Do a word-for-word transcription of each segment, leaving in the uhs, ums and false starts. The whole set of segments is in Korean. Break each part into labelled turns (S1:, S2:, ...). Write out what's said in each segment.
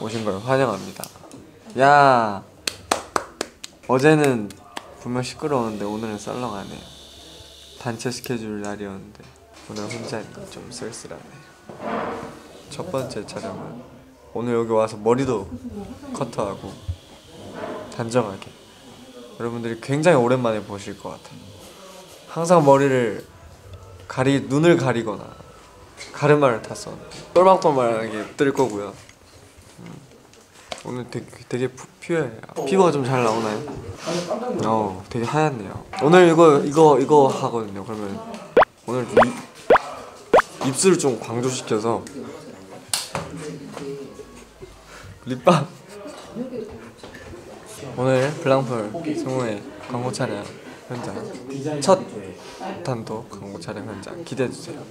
S1: 오신 걸 환영합니다. 야, 어제는 분명 시끄러웠는데 오늘은 썰렁하네요. 단체 스케줄 날이었는데 오늘 혼자니까 좀 쓸쓸하네요. 첫 번째 촬영은 오늘 여기 와서 머리도 커트하고 단정하게 여러분들이 굉장히 오랜만에 보실 것 같아요. 항상 머리를 가리 눈을 가리거나 가르마를 탔었는데 똘망똘망하게 뜰 거고요. 음, 오늘 되게 되게 퓨어해요. 피부가 좀 잘 나오나요? 어, 되게 하얗네요. 오늘 이거 이거 이거 하거든요. 그러면 오늘 좀 입, 입술을 좀 강조시켜서 립밤. 오늘 블랑풀 승우의 광고 촬영 현장 첫 단독 광고 촬영 현장 기대해 주세요.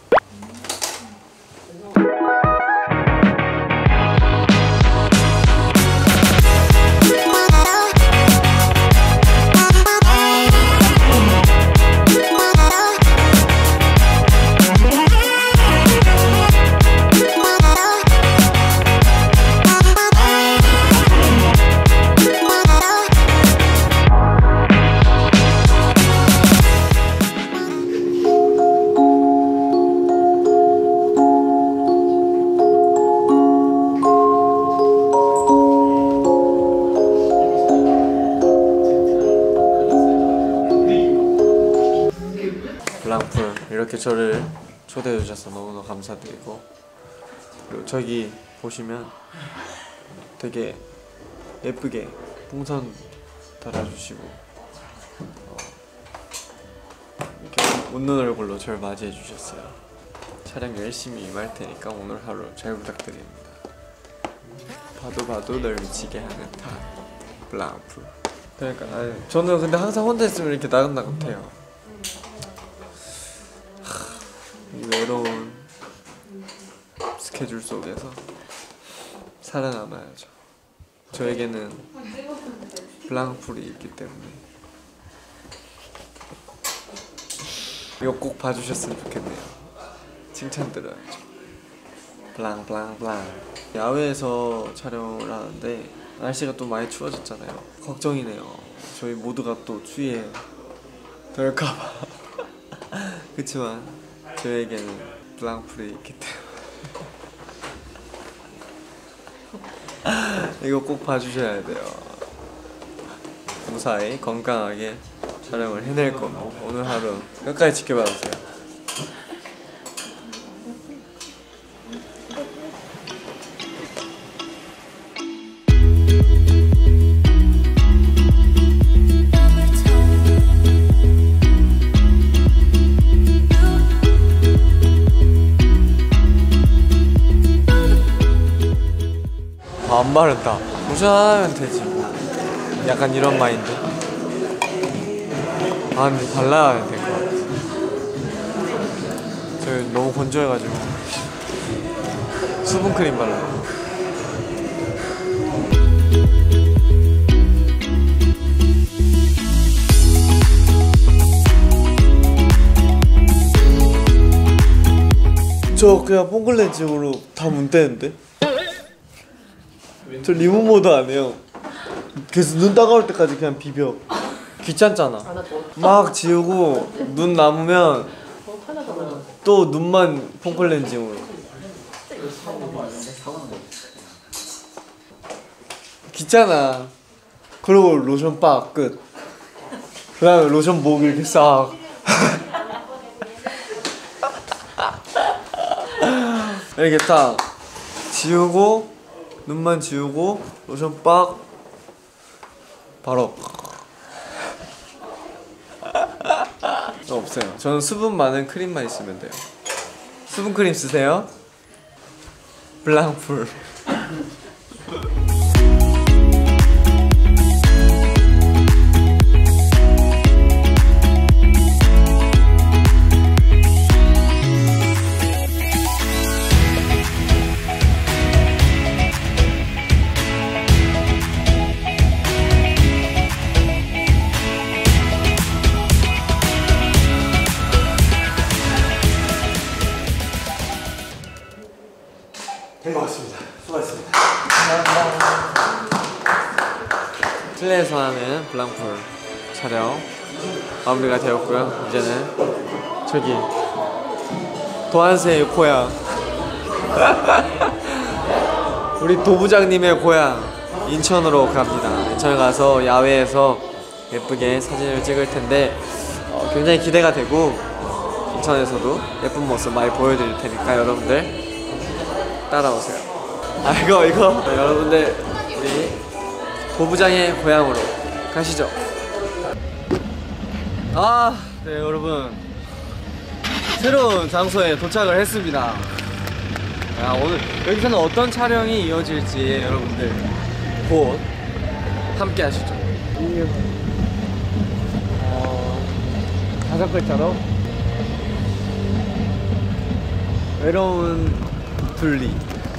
S1: 블랑풀 이렇게 저를 초대해 주셔서 너무너무 감사드리고, 그리고 저기 보시면 되게 예쁘게 풍선 달아주시고 어, 이렇게 웃는 얼굴로 저를 맞이해 주셨어요. 촬영 열심히 임할 테니까 오늘 하루 잘 부탁드립니다. 봐도 봐도 널 미치게 하는 타 블랑풀. 그러니까 아유, 저는 근데 항상 혼자 있으면 이렇게 나긋나긋해요. 이 외로운 스케줄 속에서 살아남아야죠. 저에게는 블랑풀이 있기 때문에 이거 꼭 봐주셨으면 좋겠네요. 칭찬 들어야죠. 블랑 블랑 블랑. 야외에서 촬영을 하는데 날씨가 또 많이 추워졌잖아요. 걱정이네요. 저희 모두가 또 추위에 덜까봐. 그치만 저에게는 블랑풀이 있기 때문에 이거 꼭 봐주셔야 돼요. 무사히 건강하게 촬영을 해낼 거고 오늘 하루 끝까지 지켜봐주세요. 안 바른다. 로션하면 되지 뭐. 약간 이런 마인드. 아 근데 발라야 될 것 같아. 저 너무 건조해가지고 수분크림 발라요. 저 그냥 뽕글렌징으로 다 문대는데? 저 리무모드 안 해요. 계속 눈 따가울 때까지 그냥 비벼. 귀찮잖아. 막 지우고 눈 남으면 또 눈만 폼클렌징으로. 귀찮아. 그리고 로션 빡 끝. 그 다음에 로션 목 이렇게 싹. 이렇게 딱 지우고 눈만 지우고 로션 빡 바로. 없어요. 저는 수분 많은 크림만 있으면 돼요. 수분 크림 쓰세요. 블랑풀. 된 것 같습니다. 수고하셨습니다. 실내에서 하는 블랑풀 촬영 마무리가 되었고요. 이제는 저기 도안세의 고향 우리 도부장님의 고향 인천으로 갑니다. 인천에 가서 야외에서 예쁘게 사진을 찍을 텐데 어, 굉장히 기대가 되고 인천에서도 예쁜 모습 많이 보여드릴 테니까 여러분들 따라오세요. 아 이거 이거 네, 여러분들 우리 도부장의 고향으로 가시죠. 아 네 여러분 새로운 장소에 도착을 했습니다. 야, 오늘 여기서는 어떤 촬영이 이어질지 여러분들 곧 함께 하시죠. 어, 다섯 글자로 외로운 둘리.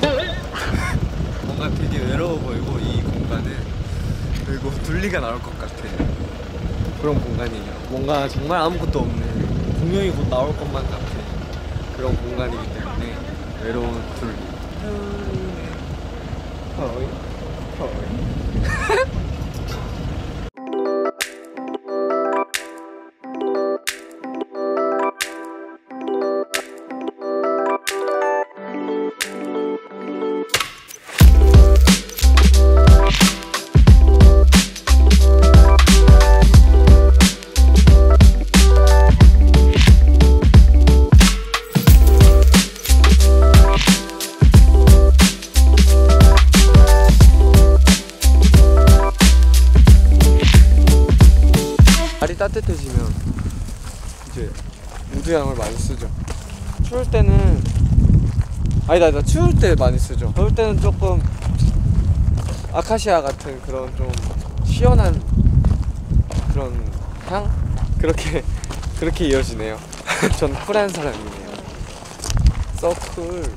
S1: 뭔가 되게 외로워 보이고 이 공간은 그리고 둘리가 나올 것 같은 그런 공간이에요. 뭔가 정말 아무것도 없는 공룡이 곧 나올 것만 같은 그런 공간이기 때문에 외로운 둘리. 허이 허이 날이 따뜻해지면 이제 우드향을 많이 쓰죠. 추울 때는 아니다 아니다 추울 때 많이 쓰죠. 더울 때는 조금 아카시아 같은 그런 좀 시원한 그런 향? 그렇게 그렇게 이어지네요. 전 쿨한 사람이네요. 서쿨.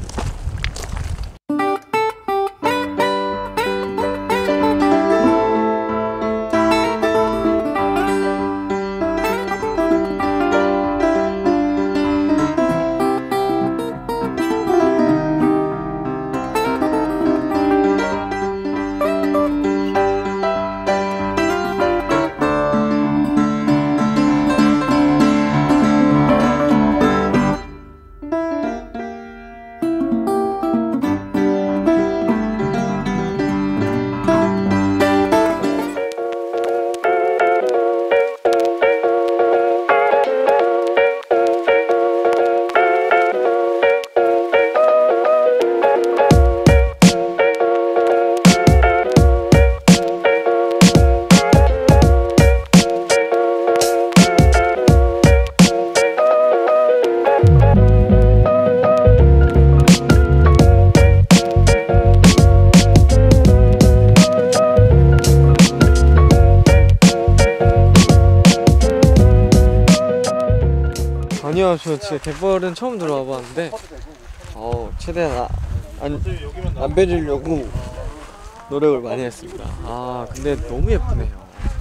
S1: 아니요, 저 진짜 갯벌은 처음 들어와 봤는데 어, 최대한 아, 안, 안 빼주려고 노력을 많이 했습니다. 아 근데 너무 예쁘네요.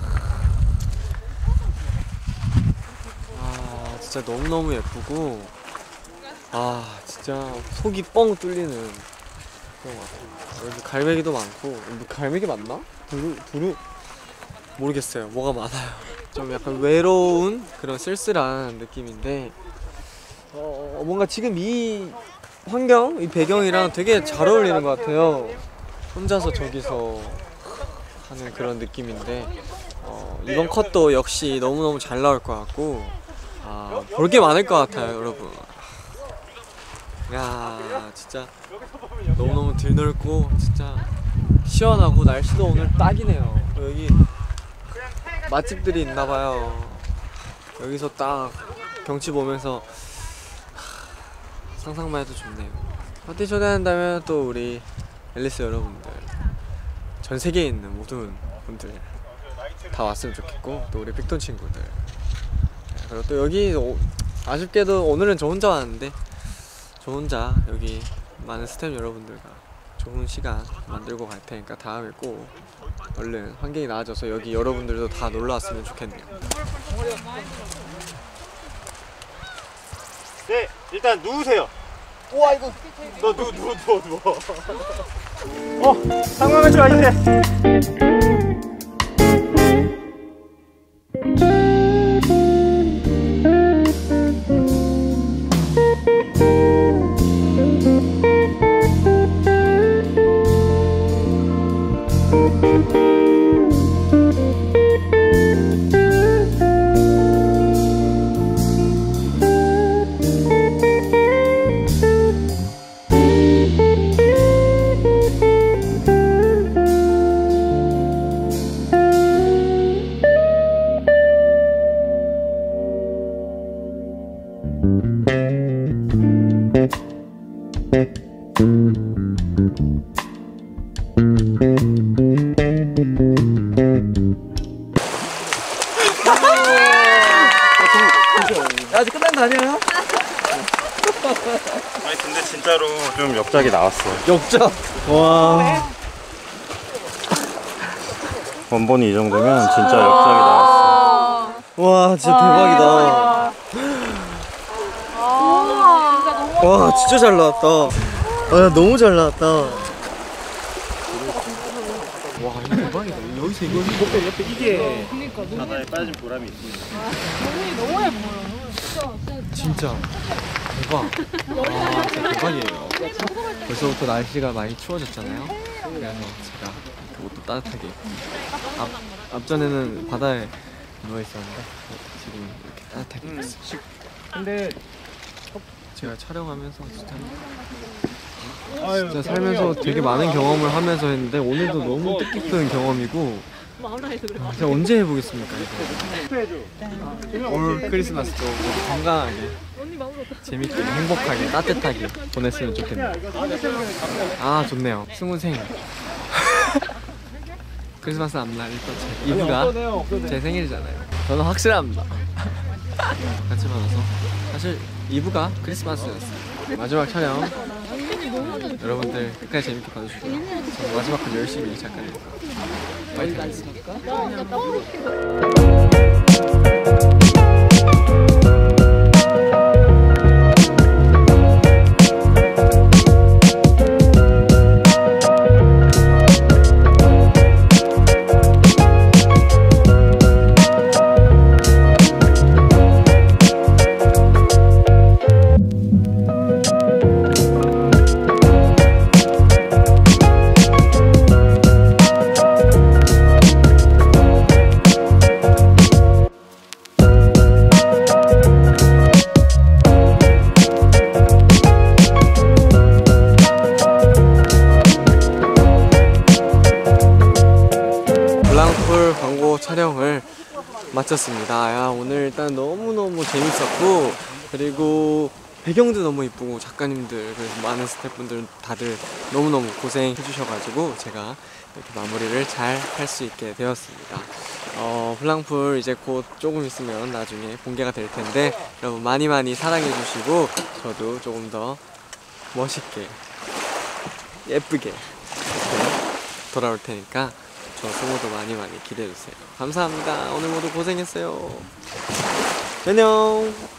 S1: 아 진짜 너무너무 예쁘고 아 진짜 속이 뻥 뚫리는 그런 것 같아요. 여기 갈매기도 많고 갈매기 맞나? 두루? 두루? 모르겠어요. 뭐가 많아요. 좀 약간 외로운 그런 쓸쓸한 느낌인데 어, 뭔가 지금 이 환경, 이 배경이랑 되게 잘 어울리는 것 같아요. 혼자서 저기서 하는 그런 느낌인데 어, 이번 컷도 역시 너무너무 잘 나올 것 같고 아, 볼 게 많을 것 같아요 여러분. 야 진짜 너무너무 들넓고 진짜 시원하고 날씨도 오늘 딱이네요. 여기 맛집들이 있나봐요. 여기서 딱 경치 보면서 상상만 해도 좋네요. 파티 초대한다면 또 우리 앨리스 여러분들 전 세계에 있는 모든 분들 다 왔으면 좋겠고 또 우리 빅톤 친구들 그리고 또 여기 오, 아쉽게도 오늘은 저 혼자 왔는데 저 혼자 여기 많은 스태프 여러분들과 좋은 시간 만들고 갈 테니까 다음에 꼭 얼른 환경이 나아져서 여기 여러분들도 다 놀러 왔으면 좋겠네요.
S2: 네, 일단 누우세요. 우와 이거 너 누워 누워 누워 누워. 어, 상황을 좀 아닌데.
S1: 아직 끝난 거 아니야?
S2: 아니 근데 진짜로 좀 역작이 나왔어.
S1: 역작. 와.
S2: 원본이 이 정도면 진짜 역작이 나왔어.
S1: 와 진짜 대박이다. 와 진짜 잘 나왔다. 아 너무 잘 나왔다. 와 이거 대박이다. 여기서 이거
S2: 옆에 옆에 이게 바다에 빠진 보람이 있습니다.
S3: 너무 예뻐요.
S1: 진짜 대박. 와 진짜 대박이에요. 벌써부터 날씨가 많이 추워졌잖아요. 그래서 제가 그 옷도 따뜻하게 입고 앞, 앞전에는 바다에 누워 있었는데 지금 이렇게 따뜻하게 입었어요. 근데 제가 촬영하면서 진짜 진짜 살면서 되게 많은 경험을 하면서 했는데 오늘도 너무 뜻깊은 경험이고 제가 언제 해보겠습니까 이거. 올 크리스마스도 모두 건강하게 재밌게 행복하게 따뜻하게 보냈으면 좋겠네요. 아 좋네요. 스무생 크리스마스 앞날 제 이브가 제 생일이잖아요. 저는 확실합니다. 같이 받아서 사실 이브가 크리스마스였어요. 마지막 촬영 여러분들 끝까지 재밌게 봐주시고요. 저는 마지막까지 열심히 작가니까 파이팅 하겠습니다. 블랑풀 광고 촬영을 마쳤습니다. 야, 오늘 일단 너무너무 재밌었고 그리고 배경도 너무 이쁘고 작가님들 그리고 많은 스태프분들 다들 너무너무 고생해 주셔가지고 제가 이렇게 마무리를 잘 할 수 있게 되었습니다. 어, 블랑풀 이제 곧 조금 있으면 나중에 공개가 될 텐데 여러분 많이 많이 사랑해 주시고 저도 조금 더 멋있게 예쁘게 돌아올 테니까 저 승호도 많이 많이 기대해주세요. 감사합니다. 오늘 모두 고생했어요. 안녕.